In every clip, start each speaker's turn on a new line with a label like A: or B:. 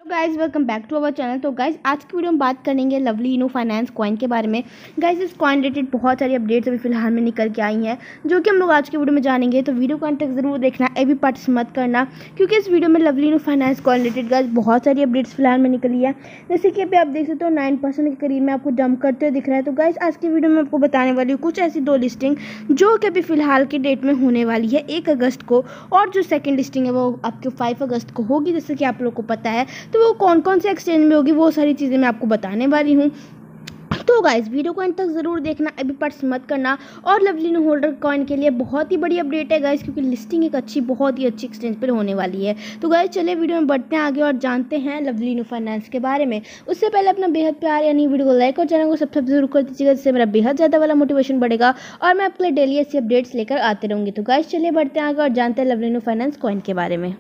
A: Guys welcome back to our channel. तो guys आज की वीडियो में बात करेंगे लवली इनू फाइनेंस कॉइन के बारे में। गाइज इस कॉइन रिलेटेड बहुत सारी अपडेट्स अभी फिलहाल में निकल के आई हैं जो कि हम लोग आज की वीडियो में जानेंगे। तो वीडियो को अंत तक जरूर देखना, ए भी पार्ट मत करना, क्योंकि इस वीडियो में लवली इनू फाइनेंस कॉइन रिलेटेड गाइज बहुत सारी अपडेट्स फिलहाल में निकली है। जैसे कि अभी आप देख सकते हो 9% के करीब में आपको जंप करते हुए दिख रहा है। तो गाइज आज की वीडियो में आपको बताने वाली हूँ कुछ ऐसी दो लिस्टिंग जो कि अभी फिलहाल के डेट में होने वाली है 1 अगस्त को, और जो सेकेंड लिस्टिंग है वो आपके 5 अगस्त को होगी, जैसे कि आप लोग को पता है। तो वो कौन कौन से एक्सचेंज में होगी वो सारी चीज़ें मैं आपको बताने वाली हूँ। तो गाइज वीडियो को अंत तक ज़रूर देखना, अभी पार्ट्स मत करना। और लवली इनू होल्डर कॉइन के लिए बहुत ही बड़ी अपडेट है गाइज, क्योंकि लिस्टिंग एक बहुत ही अच्छी एक्सचेंज पर होने वाली है। तो गाइज चलिए वीडियो में बढ़ते हैं आगे और जानते हैं लवली इनू फाइनेंस के बारे में। उससे पहले अपना बेहद प्यार यानी वीडियो को लाइक और चैनल को सब्सक्राइब जरूर कर दीजिएगा, जिससे मेरा बेहद ज़्यादा वाला मोटिवेशन बढ़ेगा और मैं आपके लिए डेली ऐसी अपडेट्स लेकर आते रहूँगी। तो गाइज चलिए बढ़ते हैं आगे और जानते हैं लवली इनू फाइनेंस कॉइन के बारे में।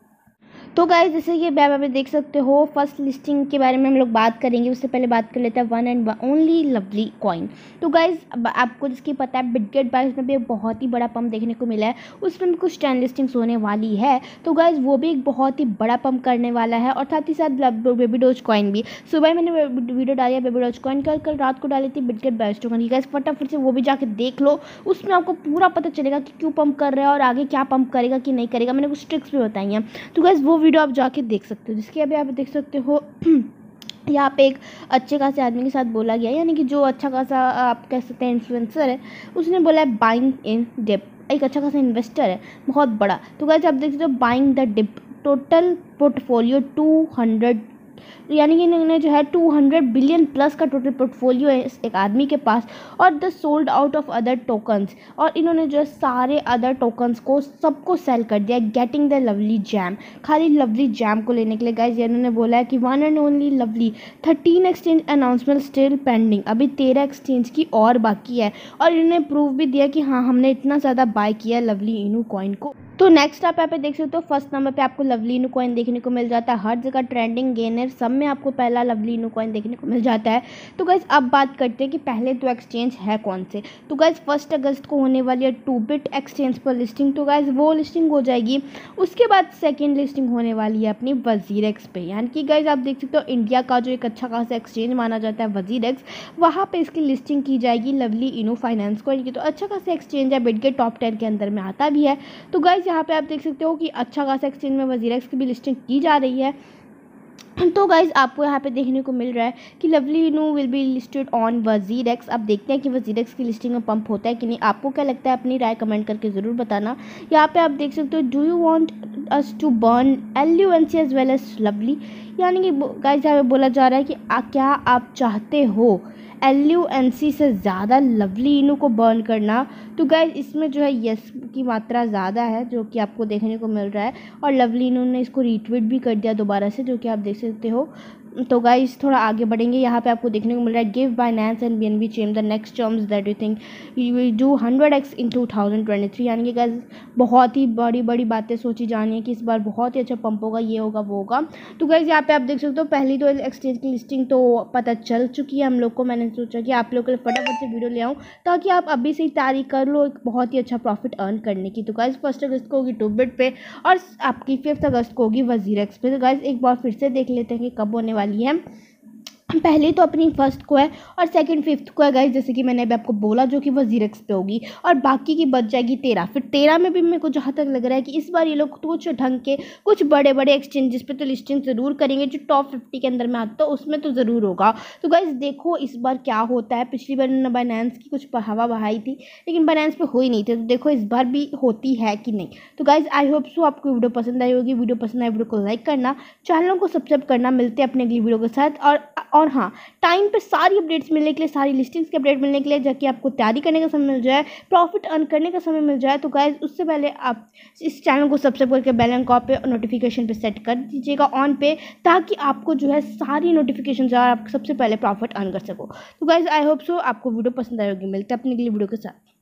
A: तो गाइज जैसे कि आप अभी देख सकते हो फर्स्ट लिस्टिंग के बारे में हम लोग बात करेंगे। उससे पहले बात कर लेते हैं one and only Lovely coin. तो गाइज आपको जिसकी पता है बिटगेट बाइस में भी एक बहुत ही बड़ा पंप देखने को मिला है, उसमें भी कुछ 10 लिस्टिंग्स होने वाली है। तो गाइज वो भी एक बहुत ही बड़ा पंप करने वाला है, और साथ ही साथ बेबी डोज कॉइन भी। सुबह मैंने वीडियो डाली है बेबी डोज कॉइन, कल रात को डाली थी बिटगेट बाइस टोकन की। गाइज फटाफट से वो भी जाके देख लो, उसमें आपको पूरा पता चलेगा कि क्यों पंप कर रहा है और आगे क्या पंप करेगा कि नहीं करेगा। मैंने कुछ ट्रिक्स भी बताई हैं, तो गाइज वो वीडियो आप जाके देख सकते हो, जिसके अभी आप देख सकते हो यहाँ पे एक अच्छे खासे आदमी के साथ बोला गया, यानी कि जो अच्छा खासा आप कह सकते हैं इन्फ्लुएंसर है, उसने बोला है बाइंग इन डिप। एक अच्छा खासा इन्वेस्टर है बहुत बड़ा। तो गाइस आप देख सकते हो buying the dip, total portfolio 200, यानी कि इन्होंने जो है 200 बिलियन प्लस का टोटल पोर्टफोलियो है एक आदमी के पास, और the sold out of other tokens, और इन्होंने जो है सारे अदर टोकन्स को सबको सेल कर दिया, गेटिंग द लवली जैम, खाली लवली जैम को लेने के लिए। गाइज इन्होंने बोला है कि one and only Lovely 13 exchange announcement still pending, अभी 13 एक्सचेंज की और बाकी है, और इन्होंने प्रूव भी दिया कि हाँ हमने इतना ज़्यादा बाय किया लवली इनू कॉइन को। तो नेक्स्ट आप यहाँ पे देख सकते हो फर्स्ट नंबर पे आपको लवली इनू कॉइन देखने को मिल जाता है। हर जगह ट्रेंडिंग गेनर सब में आपको पहला लवली इनू कॉइन देखने को मिल जाता है। तो गाइज अब बात करते हैं कि पहले दो एक्सचेंज है कौन से। तो गाइज 1 अगस्त को होने वाली है 2बिट एक्सचेंज पर लिस्टिंग। तो गाइज वो लिस्टिंग हो जाएगी, उसके बाद सेकेंड लिस्टिंग होने वाली है अपनी वजीरेक्स पे। यानी कि गाइज आप देख सकते हो इंडिया का जो एक अच्छा खासा एक्सचेंज माना जाता है वजीरेक्स, वहाँ पर इसकी लिस्टिंग की जाएगी लवली इनू फाइनेंस कॉइन की। तो अच्छा खासा एक्सचेंज है, बिटगेट टॉप 10 के अंदर में आता भी है। तो गाइज यहाँ पे आप देख सकते हो कि अच्छा खासा एक्सचेंज में वजीरेक्स की भी लिस्टिंग की जा रही है। तो गाइज आपको यहाँ पे देखने को मिल रहा है कि Lovely Inu will be listed on WazirX. अब देखते हैं कि वजीरेक्स की लिस्टिंग में पंप होता है कि नहीं। आपको क्या लगता है अपनी राय कमेंट करके ज़रूर बताना। यहाँ पे आप देख सकते हो do you want us to burn LUNC as well as Lovely, यानी कि गाइज यहाँ पे बोला जा रहा है कि क्या आप चाहते हो LUNC से ज़्यादा लवली इनू को बर्न करना। तो गाइज इसमें जो है यस की मात्रा ज़्यादा है जो कि आपको देखने को मिल रहा है, और लवली इनू ने इसको रीट्वीट भी कर दिया दोबारा से, जो कि आप देख सकते हो। तो गाइज थोड़ा आगे बढ़ेंगे, यहाँ पे आपको देखने को मिल रहा है give Binance and BNB chain the next terms that you think you will do 100x in 2023। यानी कि गाइज बहुत ही बड़ी बड़ी बातें सोची जानी है कि इस बार बहुत ही अच्छा पंप होगा, ये होगा वो होगा। तो गाइज यहाँ पे आप देख सकते हो पहली तो एक्सचेंज की लिस्टिंग तो पता चल चुकी है हम लोग को। मैंने सोचा कि आप लोग के लिए फटाफट से वीडियो ले आऊँ ताकि आप अभी से ही तैयारी कर लो एक बहुत ही अच्छा प्रॉफिट अर्न करने की। तो गाइज 1 अगस्त को होगी 2बिट पे, और आपकी 5 अगस्त को होगी वजीरेक्स पे। तो गाइज एक बार फिर से देख लेते हैं कि कब होने वाली है। पहले तो अपनी 1 को है और सेकंड 5 को है गाइज, जैसे कि मैंने अभी आपको बोला, जो कि वजीरेक्स पे होगी, और बाकी की बच जाएगी 13। फिर 13 में भी मेरे को जहाँ तक लग रहा है कि इस बार ये लोग तो कुछ ढंग के कुछ बड़े बड़े एक्सचेंजेस पे तो लिस्टिंग ज़रूर करेंगे, जो टॉप 50 के अंदर में आता है उसमें तो ज़रूर होगा। तो गाइज देखो इस बार क्या होता है। पिछली बार उन्होंने बाइनेंस की कुछ हवा बहाई थी, लेकिन बाइनेंस पे हुई नहीं थी। तो देखो इस बार भी होती है कि नहीं। तो गाइज आई होप सो आपको वीडियो पसंद आई होगी। वीडियो पसंद आए वीडियो को लाइक करना, चैनल को सब्सक्राइब करना। मिलते हैं अपने अगली वीडियो के साथ। और हाँ, टाइम पे सारी अपडेट्स मिलने के लिए, सारी लिस्टिंग्स के अपडेट मिलने के लिए, जाके आपको तैयारी करने का समय मिल जाए, प्रॉफिट अर्न करने का समय मिल जाए, तो गाइज उससे पहले आप इस चैनल को सब्सक्राइब करके बेल आइकन पे नोटिफिकेशन पे सेट कर दीजिएगा ऑन पे, ताकि आपको जो है सारी नोटिफिकेशन आप सबसे पहले प्रॉफिट अर्न कर सको। तो गाइज आई होप सो आपको वीडियो पसंद आएगी। मिलते हैं अपनी अगली वीडियो के साथ।